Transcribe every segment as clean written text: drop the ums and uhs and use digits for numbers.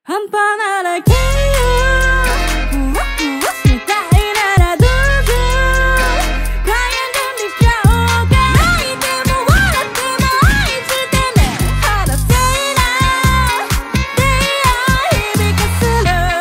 半端なら消えようふわふわしたいならどうぞ開演準備しちゃおうか泣いても笑っても愛してね話せない出会い響かせ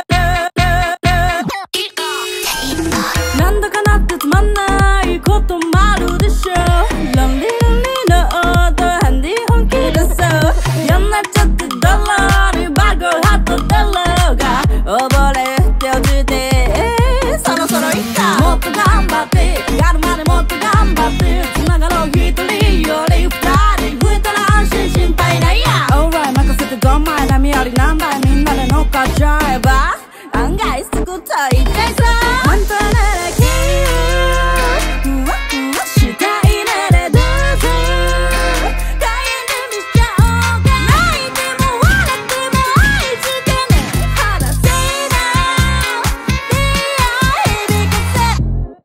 るなんだかなってつまんないこともあるでしょロンリーロンリーの音ハンディ本気出そう嫌になっちゃってだろうにバッグハットだろうが溺れて落ちてそろそろいっかもっと頑張ってやるまでもっと頑張って繋がろう一人より二人増えたら安心心配ないや Alright 任せてどんまい波より何倍みんなで乗っかっちゃえば案外すぐと言っちゃいそう本当なら消えようふわふわしたいならどうぞ開演準備しちゃおうか泣いても笑っても愛してね話せない出会い響かせ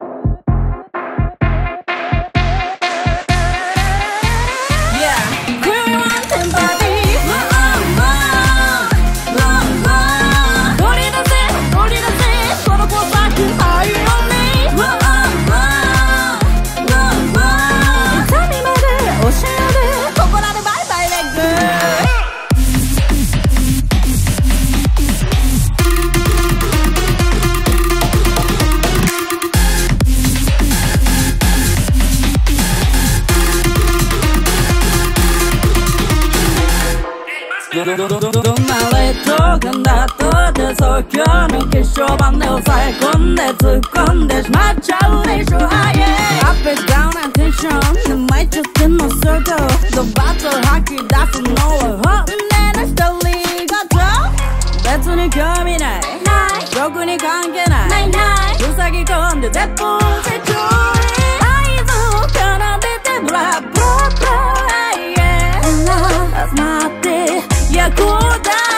Yeah 今宵はテンパリー取り出せこの子さく愛よね痛みまで教えるここらでバイバイレッグどんなレッドガンだって東京の化粧板で抑え込んで突っ込んでしまっちゃうでしょあいアップダウンなテンションで巻いちゃってんのソードドバッと吐き出すのは本音の独り言別に興味ない特に関係ない塞ぎ込んで絶望絶頂合図を奏でてブラブラブラ待って夜行だ